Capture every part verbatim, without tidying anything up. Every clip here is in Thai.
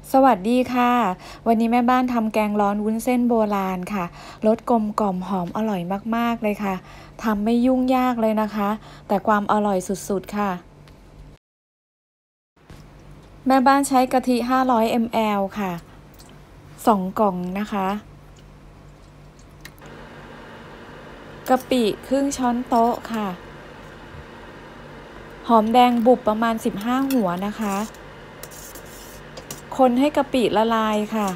สวัสดีค่ะวันนี้แม่บ้านทำแกงร้อนวุ้นเส้นโบราณค่ะรสกลมกล่อมหอมอร่อยมากๆเลยค่ะทำไม่ยุ่งยากเลยนะคะแต่ความอร่อยสุดๆค่ะแม่บ้านใช้กะทิห้าร้อยมิลลิลิตรค่ะสองกล่องนะคะกะปิครึ่งช้อนโต๊ะค่ะหอมแดงบุบประมาณสิบห้าหัวนะคะคนให้กะปิละลายค่ะ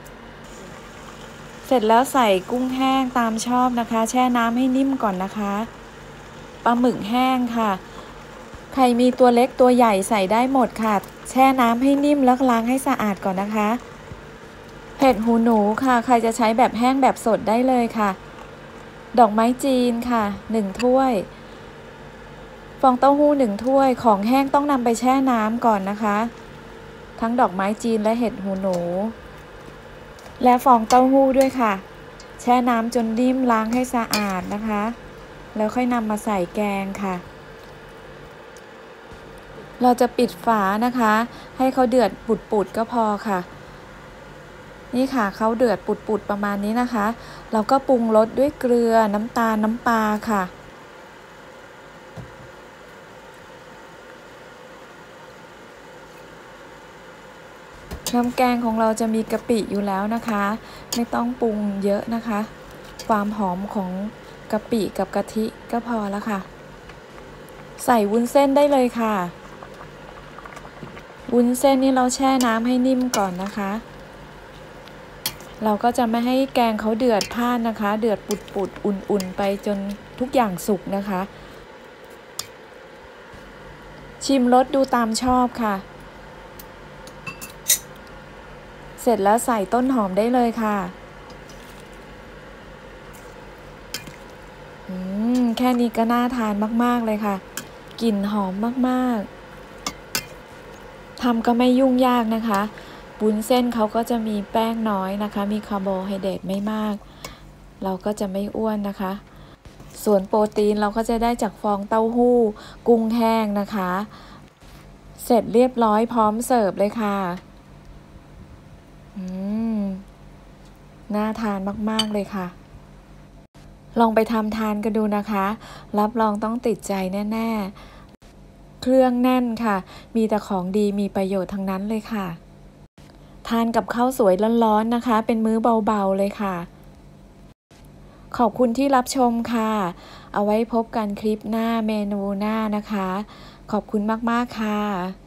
เสร็จแล้วใส่กุ้งแห้งตามชอบนะคะแช่น้ำให้นิ่มก่อนนะคะปลาหมึกแห้งค่ะใครมีตัวเล็กตัวใหญ่ใส่ได้หมดค่ะแช่น้ำให้นิ่มแล้วล้างให้สะอาดก่อนนะคะเห็ดหูหนูค่ะใครจะใช้แบบแห้งแบบสดได้เลยค่ะดอกไม้จีนค่ะหนึ่งถ้วยฟองเต้าหู้หนึ่งถ้วยของแห้งต้องนำไปแช่น้ำก่อนนะคะทั้งดอกไม้จีนและเห็ดหูหนูและฟองเต้าหู้ด้วยค่ะแช่น้ำจนนิ่มล้างให้สะอาดนะคะแล้วค่อยนำมาใส่แกงค่ะเราจะปิดฝานะคะให้เขาเดือดปุดๆก็พอค่ะนี่ค่ะเขาเดือดปุดๆประมาณนี้นะคะเราก็ปรุงรสด้วยเกลือน้ำตาลน้ำปลาค่ะน้ำแกงของเราจะมีกะปิอยู่แล้วนะคะไม่ต้องปรุงเยอะนะคะความหอมของกะปิกับกะทิก็พอแล้วค่ะใส่วุ้นเส้นได้เลยค่ะวุ้นเส้นนี่เราแช่น้ำให้นิ่มก่อนนะคะเราก็จะไม่ให้แกงเขาเดือดพล่านนะคะเดือดปุดๆอุ่นๆไปจนทุกอย่างสุกนะคะชิมรสดูตามชอบค่ะเสร็จแล้วใส่ต้นหอมได้เลยค่ะอืมแค่นี้ก็น่าทานมากๆเลยค่ะกลิ่นหอมมากๆทำก็ไม่ยุ่งยากนะคะวุ้นเส้นเขาก็จะมีแป้งน้อยนะคะมีคาร์โบไฮเดรตไม่มากเราก็จะไม่อ้วนนะคะส่วนโปรตีนเราก็จะได้จากฟองเต้าหู้กุ้งแห้งนะคะเสร็จเรียบร้อยพร้อมเสิร์ฟเลยค่ะอืมน่าทานมากๆเลยค่ะลองไปทำทานกันดูนะคะรับรองต้องติดใจแน่ๆเครื่องแน่นค่ะมีแต่ของดีมีประโยชน์ทั้งนั้นเลยค่ะทานกับข้าวสวยร้อนๆนะคะเป็นมื้อเบาๆเลยค่ะขอบคุณที่รับชมค่ะเอาไว้พบกันคลิปหน้าเมนูหน้านะคะขอบคุณมากๆค่ะ